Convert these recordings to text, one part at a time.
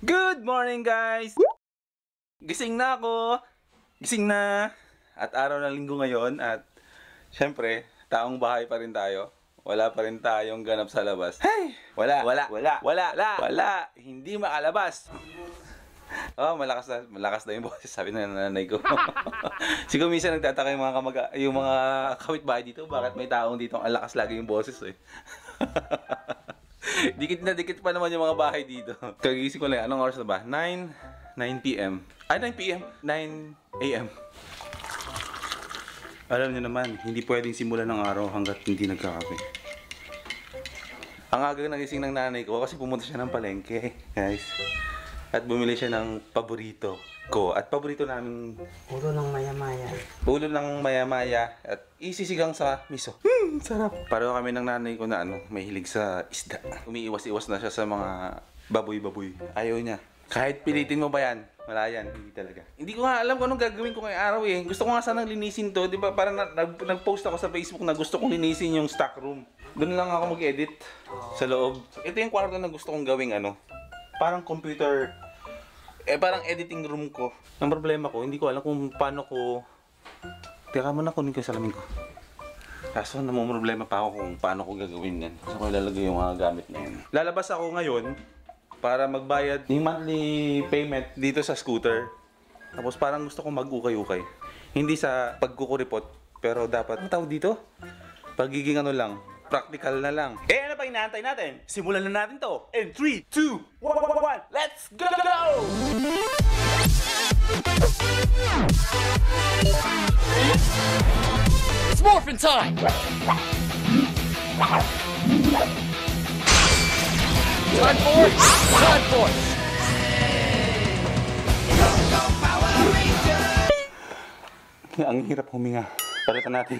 Good morning guys! Gising na ako! Gising na! At araw ng linggo ngayon at syempre, taong bahay pa rin tayo. Wala pa rin tayong ganap sa labas. Hey! Wala! Hindi makalabas! Oh, malakas na yung boses, sabi na nanay ko. Siguro minsan nagtataka yung mga kapitbahay dito, bakit may taong dito ang lakas lagi yung boses eh. Dikit na dikit pa naman yung mga bahay dito. Kagising ko lang, anong oras na ba? 9 PM. Ay, 9 PM. 9 AM. Alam niyo naman, hindi pwedeng simulan ng araw hanggat hindi nagkakape. Ang aga nagising ng nanay ko kasi pumunta siya ng palengke, guys. At bumili siya ng paborito ko. At paborito namin... Ulo ng maya-maya. Ulo ng maya-maya. At isisigang sa miso. Sarap. Pareho kami ng nanay ko na mahilig sa isda. Umiiwas-iwas na siya sa mga baboy-baboy. Ayaw niya. Kahit pilitin mo ba yan, wala yan. Hindi talaga. Hindi ko nga alam kung anong gagawin ko ngayong araw eh. Gusto ko nga sanang linisin to. Di ba parang nag-post ako sa Facebook na gusto kong linisin yung stock room. Doon lang ako mag-edit sa loob. Ito yung kwarto na gusto kong gawing parang computer... parang editing room ko. Ang problema ko, hindi ko alam kung paano ko... Teka muna, kunin ko yung salamin ko. Kaso namumroblema pa ako kung paano ko gagawin yan. Gusto ko ilalagay yung mga gamit na yan. Lalabas ako ngayon para magbayad ng monthly payment dito sa scooter. Tapos parang gusto kong mag-ukay-ukay. Hindi sa pagkukuripot, pero dapat... Ang tawag dito? Pagiging lang. Practical na lang. Ano pa inaantay natin? Simulan na natin to. In 3, 2, 1, let's go! It's morphin' time! Time for it! Time for it! Ang hirap huminga. Palitan natin.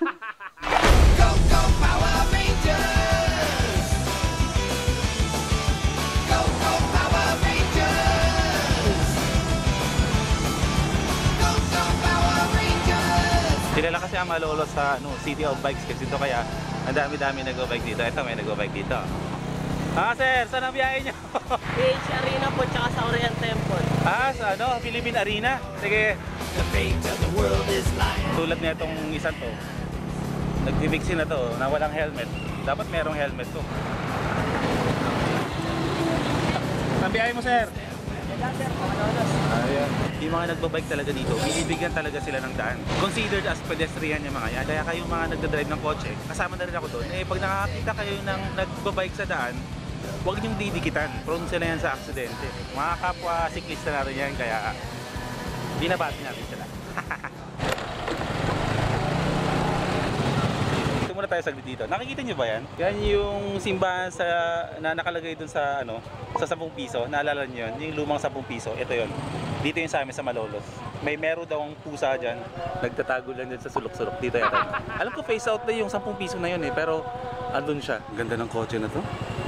Kilala kasi ang Malolo sa City of Bikes kasi ito, kaya ang dami-dami nag-bike dito. Ito may nag-bike dito. Sir, saan ang biyahe nyo? PH Arena po tsaka sa Orient Temple. Sa Philippine Arena. Sige. Tulad na itong isang to. Nag-fixin na to na walang helmet. Dapat merong helmet to. Ang biyahe mo, sir? Ayan. Yung mga nagbabike talaga dito, binibigyan talaga sila ng daan. Considered as pedestrian yung mga yan. Kaya kayong mga nagdadrive ng kotse, kasama na rin ako doon. Pag nakakita kayo ng nagbabike sa daan, huwag niyong didikitan. Prone sila yan sa aksidente. Mga kapwa siklista na rin yan, kaya binabati natin sila. Ito muna tayo saglit dito. Nakikita niyo ba yan? Yan yung simbahan na nakalagay dun sa sa 10 piso. Naalala niyo yun? Yung lumang 10 piso. Ito yun. Dito yung sa amin sa Malolos. Meron daw ang pusa dyan. Nagtatago lang dyan sa sulok-sulok. Dito yata. Alam ko face out na yung 10 piso na yun eh. Pero andun siya. Ganda ng kotse na to.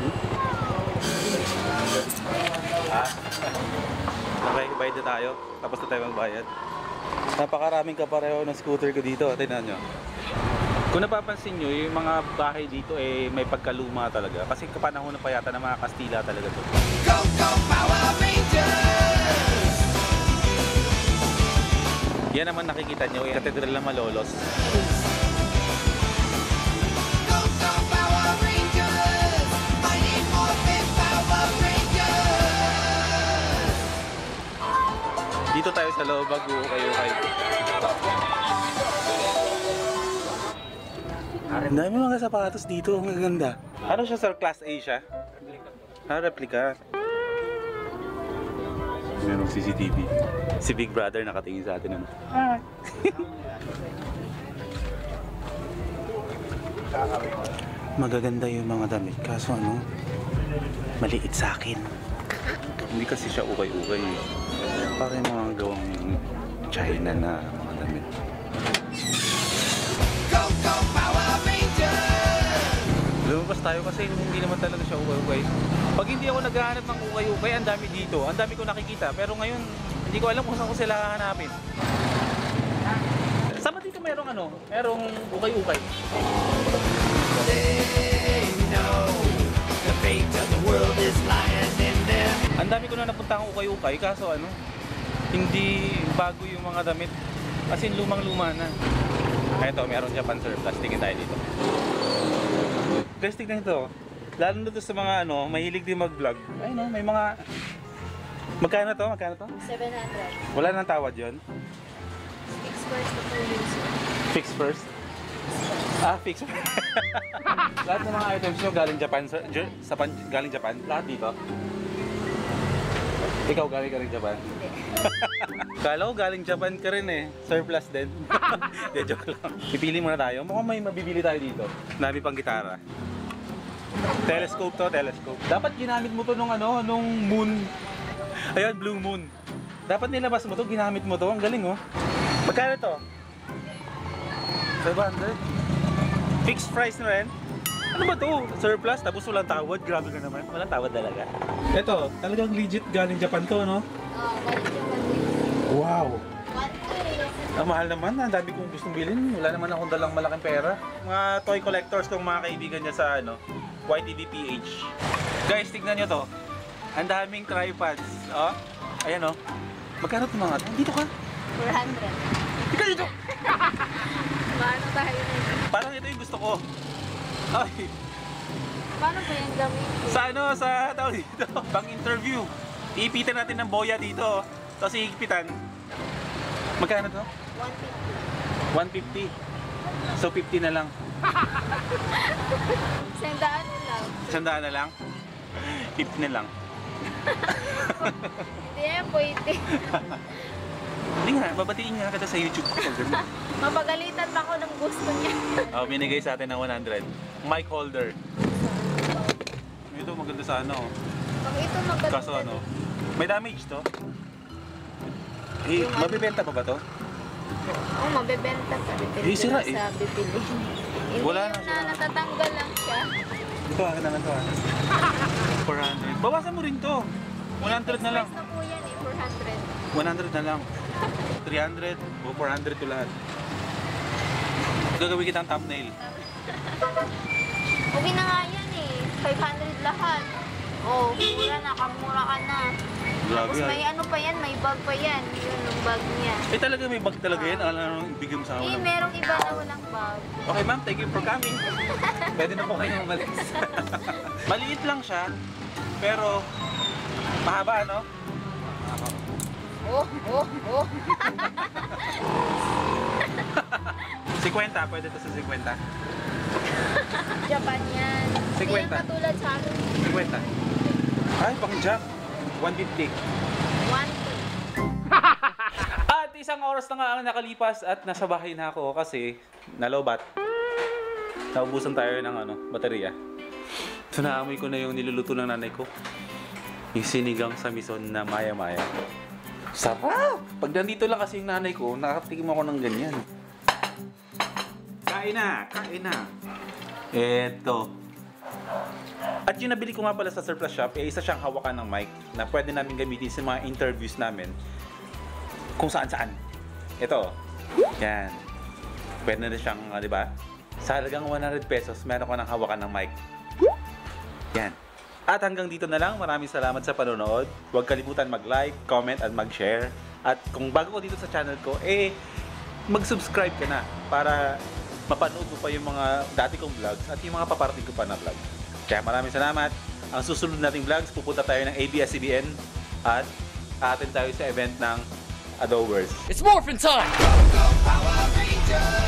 Okay, bayad na tayo. Tapos na tayo magbayad. Napakaraming kapareho ng scooter ko dito. Tingnan nyo. Kung napapansin nyo, yung mga bahay dito may pagkaluma talaga. Kasi kapanahon na pa yata ng mga Kastila talaga to. Go, go, Power Rangers! Yan naman nakikita nyo, yung Katedral ng Malolos. Go, go, Power Rangers! Mighty Morphin Power Rangers! Dito tayo sa loob, kayo. Ang dami mga sapatos dito, ang gaganda. Ano siya, sir? Class A siya? Replica. Merong CCTV. Si Big Brother nakatingin sa atin. Magaganda yung mga damit. Kaso maliit sa akin. Hindi kasi siya ukay-ukay. Parang mga gawang China na mga damit. Lumabas tayo kasi hindi naman talaga siya ukay-ukay. Pag hindi ako naghahanap ng ukay-ukay, ang dami dito. Ang dami ko nakikita. Pero ngayon, hindi ko alam kung saan ko sila hahanapin. Sama dito merong ukay-ukay. They know the fate of the world is lying in their Ang dami ko na napunta akong ukay-ukay, kaso ano, hindi bago yung mga damit. As in, lumang-luma na. Ito, meron Japan surplus. Tingin tayo dito. Guys, tignan ito. Lalo na to sa mga ano, mahilig din mag-vlog. Ay no, may mga... Magkano to? Magkano to? 700. Wala nang tawad yun? Fix first na 2 years. Fix first? Ah, fix first. Lahat ng mga items nyo galing Japan, galing Japan? Lahat dito? Ikaw galing ka rin Japan? Hindi. Kala ko galing Japan ka rin eh. Surplus din. Hindi, joke lang. Pipili muna tayo. Mukhang may mabibili tayo dito. Dami pang gitara. Telescope to, telescope. Dapat ginamit mo to nung ano, nung moon. Ayun, blue moon. Dapat nilabas mo to, ginamit mo to. Ang galing oh. Magkano to? 500? Fixed price na rin? Ano ba to? Surplus, tapos walang tawad. Grabe ka naman. Walang tawad talaga. Ito, talagang legit galing Japan to, no? Balik yung 1 Wow! 1 Ang mahal naman, ang dami kong gustong bilhin. Wala naman akong dalang malaking pera. Mga toy collectors kong mga kaibigan niya sa ano, YTDPH. Guys, tignan nyo to. Ang daming tripods. Oh, ayan oh. Magkano ito mga to? Dito ka? 400. Tika dito! Paano tayo nito? Parang ito yung gusto ko. Ay, Paano ba yung gamitin? sa ano, sa tao dito. Pang interview. Iipitan natin ng boya dito. Tapos iipitan. Magkano to? 150. 150. So 50 na lang. Sendaan na lang. 100 na lang? 50 na lang. Hindi yan pwede. Hindi nga, babatiin nga kita sa YouTube ko. Mapagalitan pa ako ng gusto niya. Oh, binigay sa atin ng 100. Mic holder. Ito maganda sa ano. Pag ito maganda. Kaso ano, may damage to. Eh, mabibenta pa ba to? Oo, mabebenta pa. Depende Eh, sira lang sa bibili. Hindi Wala na yung sira. natatanggal lang siya. Ito, akin na lang to. 400. Bawasan mo rin to. 100 na lang. First na po yan eh, 400. 100 na lang. 300 o 400 to lahat. Gagawin kitang thumbnail. Okay na nga yan eh. 500 lahat. Oh, mura na. Kamura ka na. Grabe Tapos may yan. ano pa yan, may bag pa yan. Yun, yung bag niya. Eh talaga may bag talaga yan. Ano ibigay mo sa Eh, akin? merong iba na walang bag. Okay ma'am, thank you for coming. Pwede na po kayo umalis. Maliit lang siya, pero mahaba ano? Oh, oh, oh. 50, pwede to sa 50. Japan yan. 50. Hindi yan katulad sa akin. 50. Ay, pang jack. 150. 150. At isang oras na nga ang nakalipas at nasa bahay na ako kasi nalobat. Naubusan tayo ng ano, baterya. So naamoy ko na yung niluluto ng nanay ko. Yung sinigang sa mison na maya-maya. Sarap! Pag nandito lang kasi yung nanay ko, nakatikim ako ng ganyan. Kain na! Kain na! Eto. At yung nabili ko nga pala sa surplus shop, isa siyang hawakan ng mic na pwede namin gamitin sa mga interviews namin kung saan-saan. Ito. Yan. Pwede na siyang, di ba? Sa halagang 100 pesos, meron ka ng hawakan ng mic. Yan. At hanggang dito na lang. Maraming salamat sa panonood. Huwag kalimutan mag-like, comment, at mag-share. At kung bago ko dito sa channel ko, mag-subscribe ka na para mapanood mo pa yung mga dati kong vlogs at yung mga paparating ko pa na vlog. Kaya maraming salamat. Ang susunod nating vlogs, pupunta tayo ng ABS-CBN at aatin tayo sa event ng Adowers. It's morphin' time! Power Rangers!